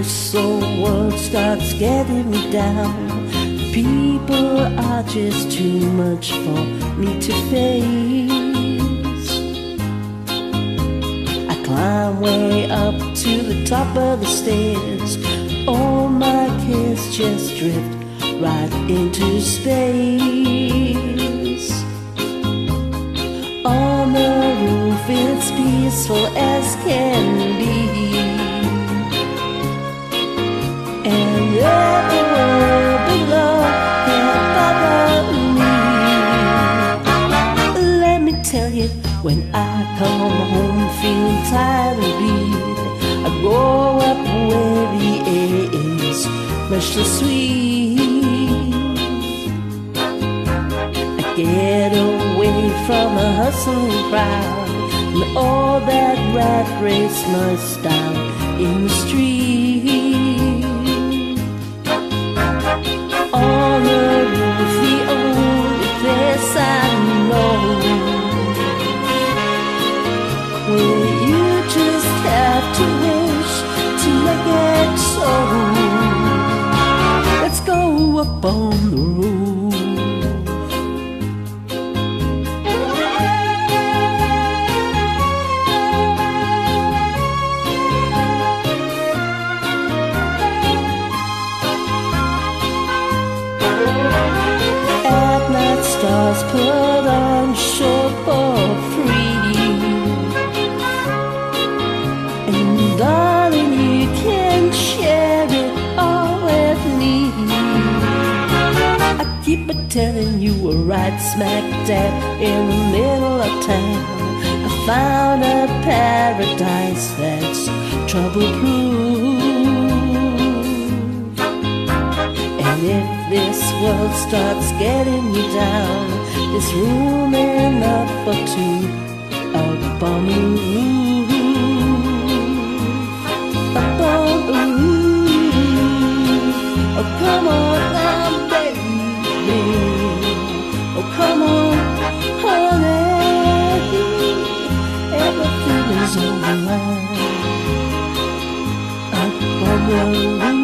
This old world starts getting me down. People are just too much for me to face. I climb way up to the top of the stairs. All my cares just drift right into space. On the roof it's peaceful as can be, and everywhere below can't bother me. Let me tell you, when I come home feeling tired and bleed, I go up where the air is fresh and sweet. I get away from the hustling crowd and all that rat race must down in the street. On the roof, the only place I know, where you just have to wish to make it so. Let's go up on the roof. Stars put on show for free, and darling, you can share it all with me. I keep a telling you we're right smack dab in the middle of town. I found a paradise that's trouble-proof. And if this world starts getting me down, there's room enough for two up on the roof. Up on the roof. Oh, come on now, baby. Oh, come on, honey. Everything is alright. Up on the roof.